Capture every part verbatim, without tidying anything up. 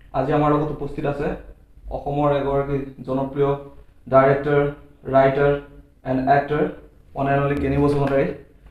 আজি আমাৰ লগত উপস্থিত আছে অসমৰ এগৰাকী জনপ্ৰিয় director, writer and actor one and only Deori Basumatary।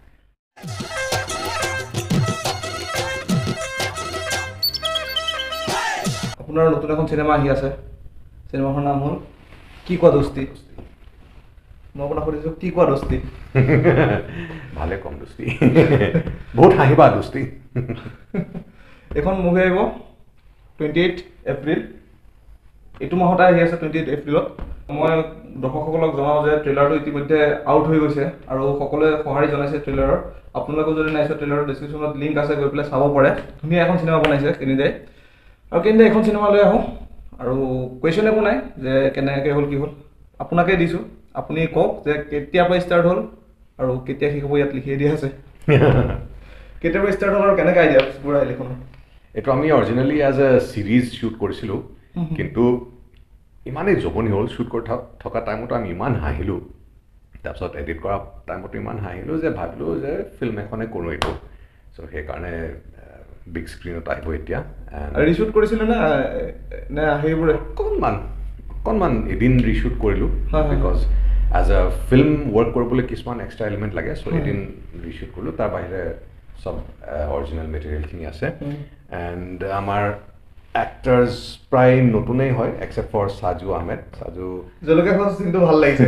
আপোনাৰ নতুন এখন চিনেমা আহি আছে, চিনেমাখনৰ নাম হ'ল কি কোৱা দোস্তি। মই আপোনাক সুধিছোঁ কি কোৱা দোস্তি। ভালে কম দোস্তি, বহুত হাঁহিবা দোস্তি। এখন মুভি আহিব টুৱেণ্টি এইট এপ্ৰিল, এইটো মাহতে আহি আছে টুৱেণ্টি এইট এপ্ৰিলত। মই দৰ্শকসকলক জনাওঁ যে ট্ৰেইলাৰটো ইতিমধ্যে আউট হৈ গৈছে আৰু সকলোৱে সঁহাৰি জনাইছে ট্ৰেইলাৰৰ। আপোনালোকেও যদি নাইছে ট্ৰেইলাৰৰ ডেছক্ৰিপশ্যনত লিংক আছে, গৈ পেলাই চাব পাৰে। ধুনীয়া এখন চিনেমা বনাইছে কেনিদাই। আৰু কেনিদাই এখন চিনেমা লৈ আহোঁ আৰু কুৱেশ্যন একো নাই যে কেনেকৈ হ'ল কি হ'ল, আপোনাকে দিছোঁ। আপুনি কওক যে কেতিয়াৰ পৰা ষ্টাৰ্ট হ'ল আৰু কেতিয়া শেষ হ'ব, ইয়াত লিখিয়ে দিয়া আছে। কেতিয়াৰ পৰা ষ্টাৰ্ট হ'ল আৰু কেনেকৈ আইডিয়া পুৰা আহিল এইখনৰ? এইটো আমি originally as a series shoot কৰিছিলোঁ, কিন্তু ইমানেই জমনি হ'ল। শ্বুট কৰি থকা টাইমতো আমি ইমান হাঁহিলোঁ, তাৰপিছত এডিট কৰা টাইমতো ইমান হাঁহিলোঁ যে ভাবিলোঁ যে ফিল্ম এখনে কৰোঁ এইটো। চ' সেইকাৰণে বিগ স্ক্ৰীণত আহিব এতিয়া। ৰিশ্বুট কৰিছিলে নে নে সেইবোৰে? অকণমান অকণমান এদিন ৰিশ্বুট কৰিলোঁ, because as a film work কৰিবলৈ কিছুমান এক্সট্ৰা এলিমেণ্ট লাগে। চ' এদিন ৰিশ্বুট কৰিলোঁ, তাৰ বাহিৰে সব অৰিজিনেল মেটেৰিয়েলখিনি আছে। এণ্ড আমাৰ এক্টাৰ্ছ প্ৰায় নতুনেই হয়, এক্সেপ্ট ফৰ সাজু আহমেদ। সাজু জলকীয়া খোৱা চিনটো ভাল লাগিছে।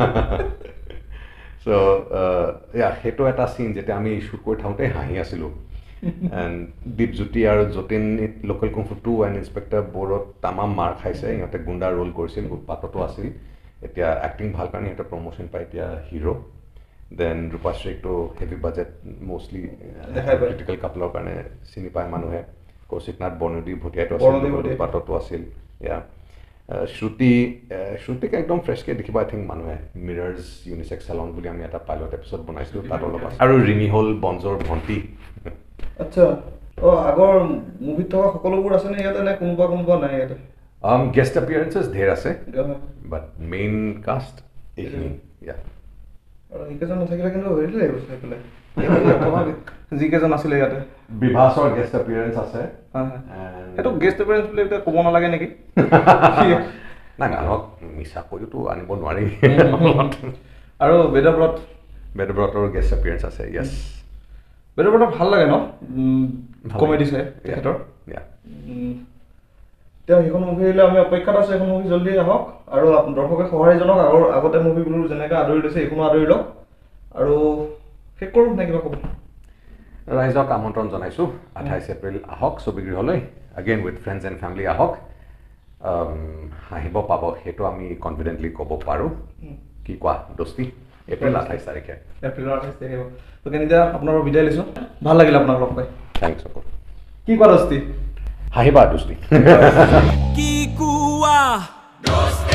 চ' ইয়া, সেইটো এটা চিন যেতিয়া আমি শ্বুট কৰি থাকোঁতে হাঁহি আছিলোঁ। এণ্ড দীপজ্যোতি আৰু Jatin local kung fu too and inspector বড়োত তামাম মাৰ খাইছে। সিহঁতে গুণ্ডা ৰোল কৰিছিল, উৎপাততো আছিল। এতিয়া এক্টিং ভাল কাৰণে সিহঁতে প্ৰমোশ্যন পায়, এতিয়া হিৰো। দেন ৰূপাশ্ৰীকটো হেভি বাজেট মষ্টলি ক্ৰিটিকেল কাপলৰ কাৰণে চিনি পায় মানুহে। কৌশিকনাথ বৰ্ণদী ভটিয়াটো আছিল, উৎপাততো আছিল। ইয়া, শ্ৰুতি শ্ৰুতিক একদম ফ্ৰেছকৈ দেখিব আই থিংক মানুহে। মিৰাৰ্ছ ইউনিচেক্স চেলন বুলি আমি এটা পাইলট এপিছড বনাইছিলোঁ, তাত অলপ আছে। আৰু ৰিমি হ'ল বঞ্জৰ ভণ্টি। আচ্ছা, অঁ আগৰ মুভিত থকা সকলোবোৰ আছেনে ইয়াতে, নে কোনোবা কোনোবা নাই ইয়াতে? গেষ্ট এপিয়াৰেঞ্চেছ ধেৰ আছে, বাট মেইন কাষ্ট এইখিনি। ইয়া, আৰু এইকেইজন নাথাকিলে কিন্তু হেৰি লাগিব চাই পেলাই। যিকেইজন আছিলে ইয়াতে বিভাসৰ গেষ্ট এপিয়াৰেঞ্চ আছে। সেইটো গেষ্ট এপিয়াৰেঞ্চ বুলি এতিয়া ক'ব নালাগে নেকি? নাই, মানুহক মিছা কৰিতো আনিব নোৱাৰি। আৰু বেদব্ৰত বেদব্ৰতৰ গেষ্ট এপিয়াৰেঞ্চ আছে। য়েছ, বেদব্ৰত ভাল লাগে ন, কমেডি চাই তেখেতৰ। এতিয়া সেইখন মুভি আহিলে আমি অপেক্ষাত আছোঁ, এখন মুভি জল্দি আহক আৰু দৰ্শকে সঁহাৰি জনাওক। আগৰ আগতে মুভিবোৰ যেনেকৈ আদৰি লৈছে এইখনো আদৰি লওক। আৰু শেষ কৰোঁ নে কিবা ক'ব? ৰাইজক আমন্ত্ৰণ জনাইছোঁ, আঠাইছ এপ্ৰিল আহক ছবিগৃহলৈ। Again with friends and family আহক, হাঁহিব পাব, সেইটো আমি কনফিডেণ্টলি ক'ব পাৰোঁ। কি কোৱা দোস্তি, এপ্ৰিল আঠাইছ তাৰিখে। এপ্ৰিলৰ আঠাইছ তাৰিখে হ'ব। তো কেনিদা আপোনাৰ বিদায় লৈছোঁ, ভাল লাগিল আপোনাক লগ পাই। থেংকছ আকৌ। কি কোৱা দোস্তি, হাঁহিবা দোস্তি। কি কোৱা দোস্তি।